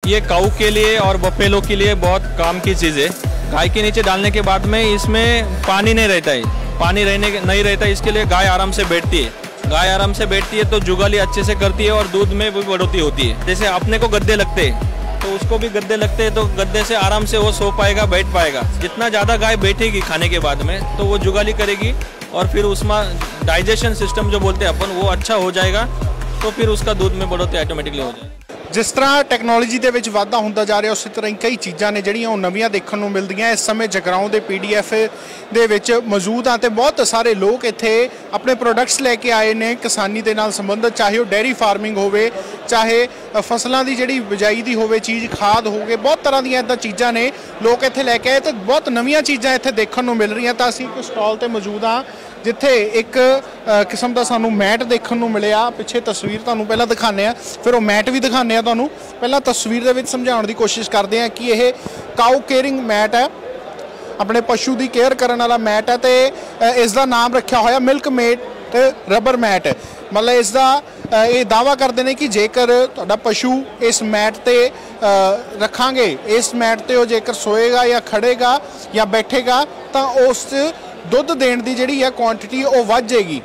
ये काऊ के लिए और बफेलो के लिए बहुत काम की चीज़ है। गाय के नीचे डालने के बाद में इसमें पानी नहीं रहता है, पानी नहीं रहता है, इसके लिए गाय आराम से बैठती है। गाय आराम से बैठती है तो जुगाली अच्छे से करती है और दूध में भी बढ़ोतरी होती है। जैसे अपने को गद्दे लगते हैं तो उसको भी गद्दे लगते हैं, तो गद्दे से आराम से वो सो पाएगा, बैठ पाएगा। जितना ज़्यादा गाय बैठेगी खाने के बाद में तो वो जुगाली करेगी और फिर उसमें डाइजेशन सिस्टम जो बोलते हैं अपन वो अच्छा हो जाएगा, तो फिर उसका दूध में बढ़ोतरी ऑटोमेटिकली हो जाएगी। जिस तरह टैक्नोलॉजी ਦੇ ਵਿੱਚ ਵਾਧਾ ਹੁੰਦਾ ਜਾ ਰਿਹਾ ਉਸੇ ਤਰ੍ਹਾਂ ਹੀ ਕਈ ਚੀਜ਼ਾਂ ਨੇ ਜਿਹੜੀਆਂ ਉਹ ਨਵੀਆਂ ਦੇਖਣ ਨੂੰ ਮਿਲਦੀਆਂ। ਇਸ ਸਮੇਂ ਜਗਰਾਉਂ ਦੇ PDF ਦੇ ਵਿੱਚ ਮੌਜੂਦ ਆ ਤੇ ਬਹੁਤ ਸਾਰੇ ਲੋਕ ਇੱਥੇ ਆਪਣੇ ਪ੍ਰੋਡਕਟਸ ਲੈ ਕੇ ਆਏ ਨੇ ਕਿਸਾਨੀ ਦੇ ਨਾਲ ਸੰਬੰਧਿਤ, ਚਾਹੇ ਉਹ ਡੇਅਰੀ ਫਾਰਮਿੰਗ ਹੋਵੇ, ਚਾਹੇ ਫਸਲਾਂ ਦੀ ਜਿਹੜੀ ਬਿਜਾਈ ਦੀ ਹੋਵੇ ਚੀਜ਼, ਖਾਦ ਹੋਵੇ, ਬਹੁਤ ਤਰ੍ਹਾਂ ਦੀਆਂ ਇੱਦਾਂ ਚੀਜ਼ਾਂ ਨੇ ਲੋਕ ਇੱਥੇ ਲੈ ਕੇ ਆਏ ਤੇ ਬਹੁਤ ਨਵੀਆਂ ਚੀਜ਼ਾਂ ਇੱਥੇ ਦੇਖਣ ਨੂੰ ਮਿਲ ਰਹੀਆਂ। ਤਾਂ ਅਸੀਂ ਇੱਕ ਸਟਾਲ ਤੇ ਮੌਜੂਦ ਆ जिथे एक किस्म का सानू मैट देखने को मिले। पिछे तस्वीर तुहानू पहला दिखाने, फिर वो मैट भी दिखाने। तुहानू पहला तस्वीर दे विच समझाउण दी कोशिश करते हैं कि यह काऊ केयरिंग मैट है, अपने पशु की केयर करने वाला मैट है। तो इसका नाम रखा होया मिल्क मेट रबर मैट। मतलब इसका ये दावा करते हैं कि जेकर तुहाडा पशु इस मैट ते रखांगे, इस मैट ते जेकर सोएगा या खड़ेगा या बैठेगा तो उस दुध देने की जिहड़ी है क्वांटिटी वो वध जाएगी,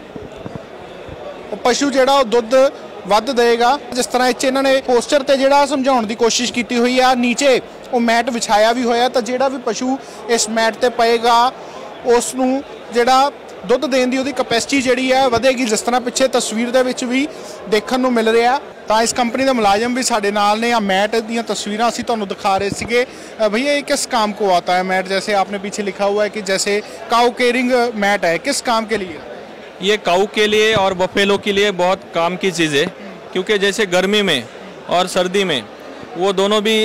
पशु जिहड़ा दुध वध देगा। जिस तरह इत्थे इन्हां ने पोस्टर ते जिहड़ा समझाउण की कोशिश की हुई है, नीचे वो मैट विछाया भी होया, तो जिहड़ा भी पशु इस मैट ते पएगा उसनूं जिहड़ा दुध देने की उहदी कैपेसिटी जिहड़ी है वधेगी। जिस तरह पिछे तस्वीर दे विच भी देखण नूं मिल रहा। तो इस कंपनी के मुलाजम भी साडे नाल ने। मैट दी तस्वीरां असीं तुहानूं दिखा रहे सीगे। भैया ये किस काम को आता है मैट? जैसे आपने पीछे लिखा हुआ है कि जैसे काऊ केयरिंग मैट है, किस काम के लिए? ये काऊ के लिए और बफेलो के लिए बहुत काम की चीज़ है, क्योंकि जैसे गर्मी में और सर्दी में वो दोनों भी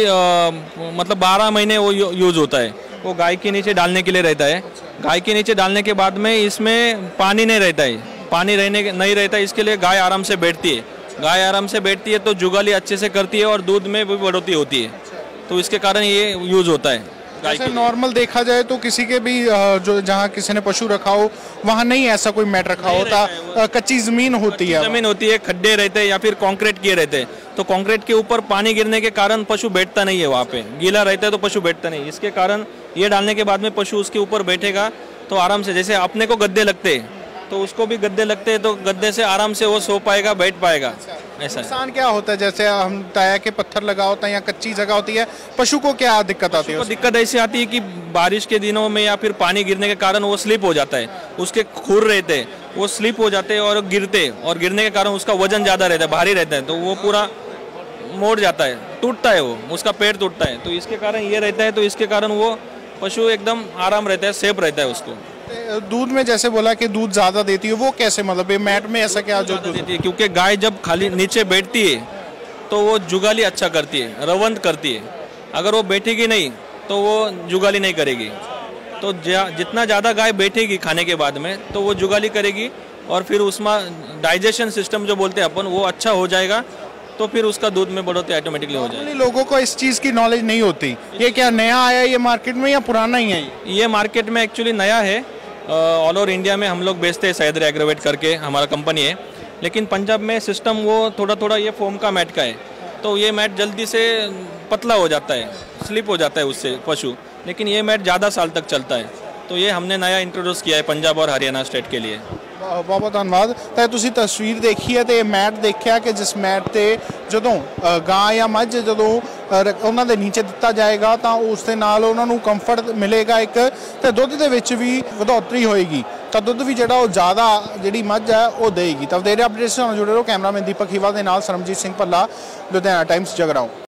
मतलब 12 महीने वो यूज़ होता है। वो गाय के नीचे डालने के लिए रहता है। गाय के नीचे डालने के बाद में इसमें पानी नहीं रहता है, पानी नहीं रहता है, इसके लिए गाय आराम से बैठती है। गाय आराम से बैठती है तो जुगाली अच्छे से करती है और दूध में भी बढ़ोतरी होती है, तो इसके कारण ये यूज़ होता है। जैसे नॉर्मल देखा जाए तो किसी के भी जो जहाँ किसी ने पशु रखा हो वहाँ नहीं ऐसा कोई मैट रखा होता, कच्ची ज़मीन होती है, ज़मीन होती है, खड्डे रहते हैं या फिर कंक्रीट किए रहते हैं, तो कंक्रीट के ऊपर पानी गिरने के कारण पशु बैठता नहीं है। वहाँ पे गीला रहता है तो पशु बैठता नहीं, इसके कारण ये डालने के बाद में पशु उसके ऊपर बैठेगा तो आराम से, जैसे अपने को गद्दे लगते हैं तो उसको भी गद्दे लगते हैं, तो गद्दे से आराम से वो सो पाएगा, बैठ पाएगा। ऐसा नुकसान क्या होता है? जैसे हम बताया कि पत्थर लगा होता है या कच्ची जगह होती है, पशु को क्या दिक्कत आती है? दिक्कत ऐसी आती है कि बारिश के दिनों में या फिर पानी गिरने के कारण वो स्लिप हो जाता है, उसके खुर रहते हैं, वो स्लिप हो जाते हैं और गिरते, और गिरने के कारण उसका वजन ज़्यादा रहता है, भारी रहता है, तो वो पूरा मोड़ जाता है, टूटता है, वो उसका पेड़ टूटता है। तो इसके कारण ये रहता है, तो इसके कारण वो पशु एकदम आराम रहता है, सेफ रहता है उसको। दूध में जैसे बोला कि दूध ज़्यादा देती है, वो कैसे? मतलब ये मैट में ऐसा क्या जो दूध देती है? क्योंकि गाय जब खाली नीचे बैठती है तो वो जुगाली अच्छा करती है, रवंत करती है। अगर वो बैठेगी नहीं तो वो जुगाली नहीं करेगी। तो जितना ज़्यादा गाय बैठेगी खाने के बाद में तो वो जुगाली करेगी और फिर उसमें डाइजेशन सिस्टम जो बोलते हैं अपन वो अच्छा हो जाएगा, तो फिर उसका दूध में बढ़ोतरी ऑटोमेटिकली हो जाएगी। लोगों को इस चीज़ की नॉलेज नहीं होती। ये क्या नया आया ये मार्केट में या पुराना ही है? ये मार्केट में एक्चुअली नया है। ऑल ओवर इंडिया में हम लोग बेचते हैं, सैदरी एग्रोवेट करके हमारा कंपनी है, लेकिन पंजाब में सिस्टम वो थोड़ा ये फोम का मैट का है, तो ये मैट जल्दी से पतला हो जाता है, स्लिप हो जाता है उससे पशु, लेकिन ये मैट ज़्यादा साल तक चलता है। तो ये हमने नया इंट्रोड्यूस किया है पंजाब और हरियाणा स्टेट के लिए। बहुत बहुत धन्यवाद। तो तुसी तस्वीर देखी है तो मैट देखा कि जिस मैट ते जदों गां या मझ जदों उन्हां दे नीचे दिता जाएगा तो उस दे नाल उन्हां नूं कंफर्ट मिलेगा एक, तो दुध दे विच भी वधोतरी होएगी, तो दुध भी जिहड़ा वो ज़्यादा जिहड़ी मझ है वो देगी। तो वधेरे अपडेट्स नाल जुड़े रहो। कैमरामैन दीपक हीवा दे नाल सरमजीत सिंह भल्ला, लुधियाना टाइम्स जगराऊं।